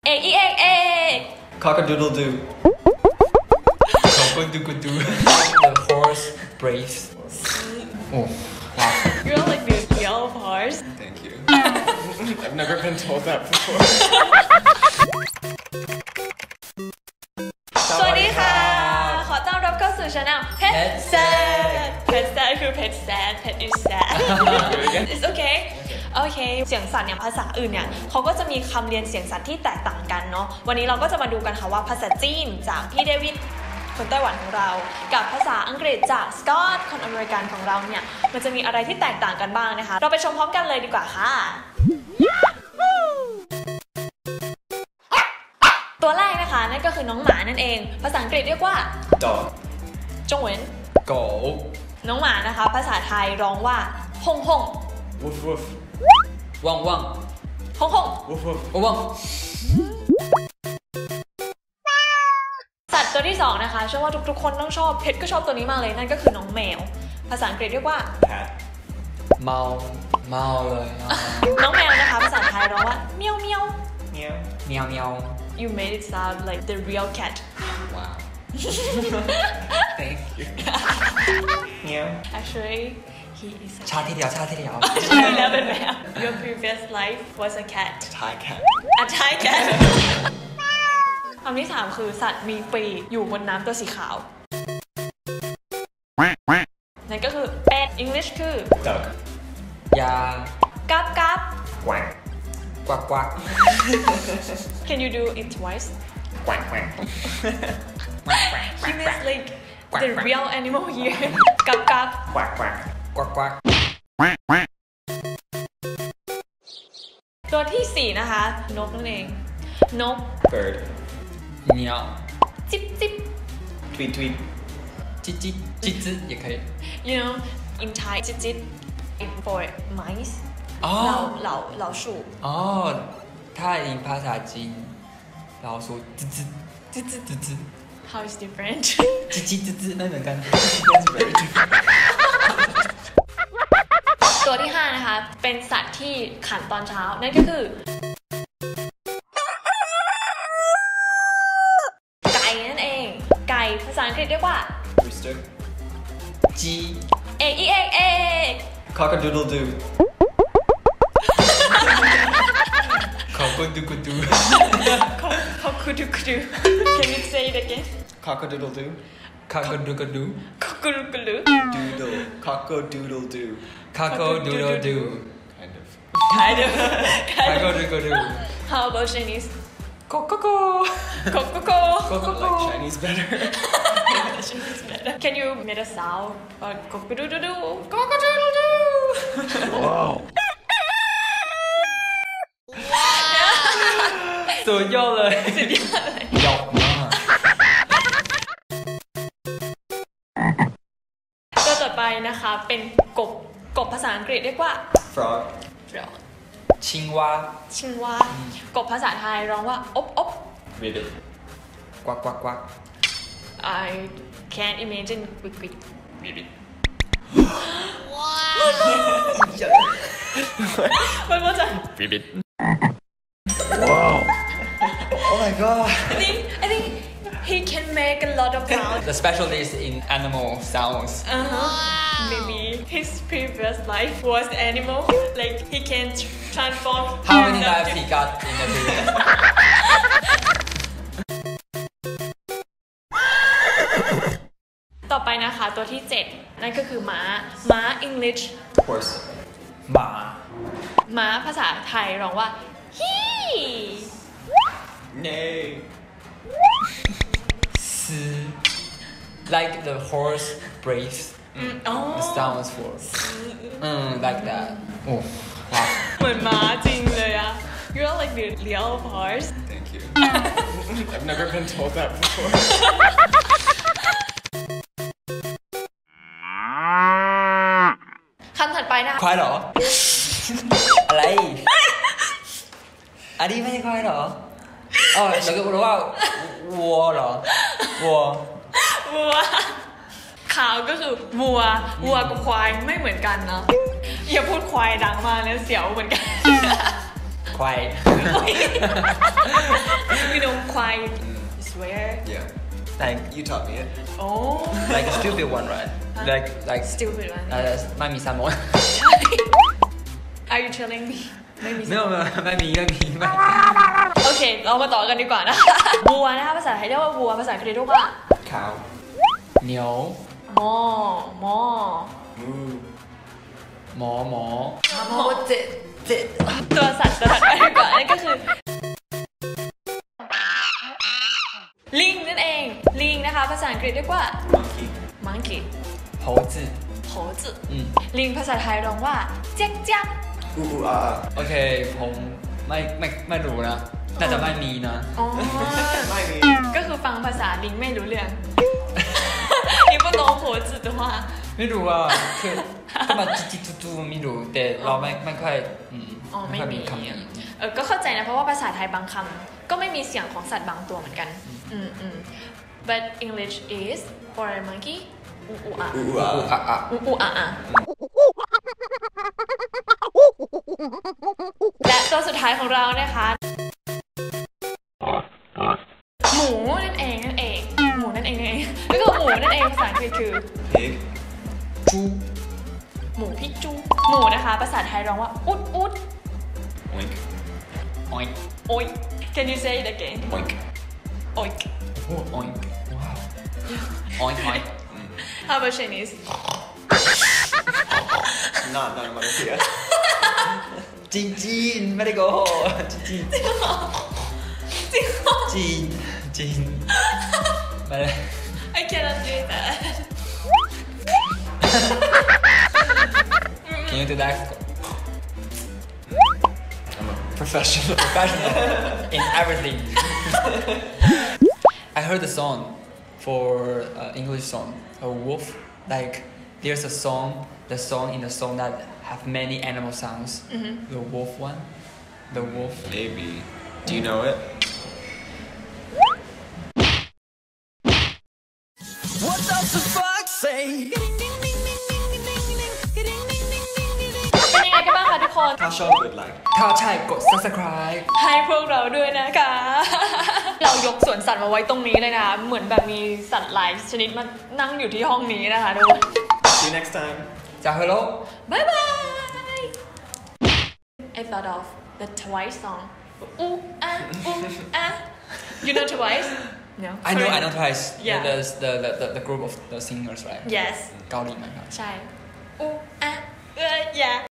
เอก Cock-a-doodle doo. Cock-a-doodle doo. The horse braves. Oh, wow. You're like the real horse. Thank you. I've never been told that before. สวัสดีค่ะขอต้อนรับเข้าสู่ช่อง Pet Sad Pet Sad คือ Pet Sad Pet is sad It's okay โอเคเสียงสัตว์เนี่ยภาษาอื่นเนี่ยเขาก็จะมีคำเรียนเสียงสัตว์ที่แตกต่างกันเนาะวันนี้เราก็จะมาดูกันค่ะว่าภาษาจีนจากพี่เดวิดคนไต้หวันของเรากับภาษาอังกฤษจากสกอตคนอเมริกันของเราเนี่ยมันจะมีอะไรที่แตกต่างกันบ้างนะคะเราไปชมพร้อมกันเลยดีกว่าค่ะตัวแรกนะคะนั่นก็คือน้องหมานั่นเองภาษาอังกฤษเรียกว่า Dog. จงเหวิน狗น้องหมานะคะภาษาไทยร้องว่าฮ่องฮ่อง Woof woof. 汪汪ฮ่องฮ่อง Woof woof. 汪สัตว์ตัวที่สองนะคะเชื่อว่าทุกๆคนต้องชอบเพชรก็ชอบตัวนี้มากเลยนั่นก็คือน้องแมวภาษาอังกฤษเรียกว่า Cat. 猫猫เลยน้องแมวนะคะภาษาไทยร้องว่าเมียวเมียว Meow. เมียวเมียว You made it sound like the real cat ว้าว Thank you. Meow. Actually he is a ชาติเดียวชาติเดียวใช่แล้วเป็นแมว Your previous life was a cat Thai cat. a Thai cat คำที่สามคือสัตว์มีปีกอยู่บนน้ำตัวสีขาวนั่นก็คือเป็ด English คือ Duck. ยากับ Quack. กวักกวัก Can you do it twice Quack quack. He means like the real animal here กับ Quack quack. กวักกวักตัวที่สี่นะคะนกนั่นเองนก Bird. เหนียวจิ๊บจิ๊บ Tweet tweet. จิ๊ดจิ๊ดจิ๊ดจิ๊ด也可以 You know in Thai จิ๊บจิ๊บ for mice อ๋อ老鼠อ๋อถ้าในภาษาจีนเราสูจิ๊ดจิ๊ดจิ๊ดจิ๊ดจิ๊ดจิ๊ด How is different จิ๊ดจิ๊ดจิ๊ดจิ๊ดไม่เหมือนกัน That's very different. ตัวที่ห้านะคะเป็นสัตว์ที่ขันตอนเช้านั่นก็คือไก่นั่นเองไก่ภาษาอังกฤษเรียกว่า Rooster. จีเอก Cock-a-doodle doo. ขอบคุณดูกูดูเขาคุดู Can you say it again Cock-a-doodle doo. ข้าก็ดูกูดูเขาคุดู Doodle. Cock-a-doodle doo. ข้าก็ดูดู Kind of. Kind of ข้าก็ดูกูดู How about Chinese โกโกโก Go I like Chinese better. Chinese better Can you make a sound go do Wow. สุดยอดเลยยอดมากตัวต่อไปนะคะเป็นกบภาษาอังกฤษเรียกว่า Frog. ชิงวาชิงวากบภาษาไทยร้องว่าอบ Ribbit. กวักกวักกวัก I can't imagine quick Ribbit. One more time Ribbit. Wow. Oh my god. I think he can make a lot of sound The specialist in animal sounds Maybe his previous life was animal like he can transform How many himself lives he got in the previous ต่อไปนะคะตัวที่ 7 นั่นก็คือม้า English Horse. หมาม้าภาษาไทยร้องว่าฮี Nay. ซื้อ like the horse braves อ๋อ the sounds for like that โอ้ว้าวเหมือนม้าจริงเลยอะ You're like the real horse Thank you. I've never been told that before. คำถัดไปนะคะควายเหรอ อะไร อันนี้ไม่ใช่ควายเหรออ๋อแล้วก็รู้ว่าวัวเหรอวัวขาวก็คือวัวกับควายไม่เหมือนกันเนาะอย่าพูดควายดังมากนะเสียวเหมือนกันควาย you swear Yeah. like You taught me it. oh like a stupid one right like stupid one ไม่มีสมอง Are you telling me ไม่มีไม่ไม่มีโอเค เรามาต่อกันดีกว่านะ วัวนะคะภาษาไทยเรียกว่าวัวภาษาอังกฤษเรียกว่า Cow. เหนียวหมอ Moo. หมอหมอเจ็ดตัวสัตว์ตัวถัดไปดีกว่านั่นก็คือลิงนั่นเองลิงนะคะภาษาอังกฤษเรียกว่า Monkey. monkey 猴子โหจืลิงภาษาไทยร้องว่าเจ๊กจ๊ก Ooh, ah. โอเคผมไม่รู้นะน่าจะไม่มีนะอ๋อ Maybe. ก็คือฟังภาษาลิงไม่รู้เรื่องนี่ก็โตโหจืดว่าไม่รู้ว่าคือก็มาจิจูไม่รู้แต่เราไม่ค่อยอ๋อไม่มีคำนี้ก็เข้าใจนะเพราะว่าภาษาไทยบางคำก็ไม่มีเสียงของสัตว์บางตัวเหมือนกันbut English is for a monkey อูอูอะ Ooh, ah. อูอูอะอะและตัวสุดท้ายของเรานะคะหมูนั่นเองหมูนั่นเองแล้วก็หมูนั่นเองภาษาอังกฤษคือ Pig. จูหมูพิจูหมูนะคะภาษาไทยร้องว่าอุด Oink. ออยโอย Can you say it again Oink. โอยโอ้ออยว้าวออย How about Chinese Not Malaysia. จีนไม่ได้โกหกจีนจริงเหรอจีนไม่ได้ I cannot do that Can you do that I'm a professional. in everything I heard the song for English song a wolf like there's a song the song in the song that have many animal sounds the wolf one the wolf Maybe. Do you know it? What does the fox say เป็นยังไงกันบ้างคะทุกคนถ้าชอบกดไลค์ถ้าใช่กด subscribe ให้พวกเราด้วยนะคะ เรายกสวนสัตว์มาไว้ตรงนี้เลยนะ เหมือนแบบมีสัตว์หลายชนิดมานั่งอยู่ที่ห้องนี้นะคะทุกคน See you next time. จากฮัลโหล Bye bye I thought of the Twice song ooh ah You know Twice? No I know Sorry. I know twice Yeah. the group of the singers right Yes เกาหลีไหมครับใช่ooh ah yeah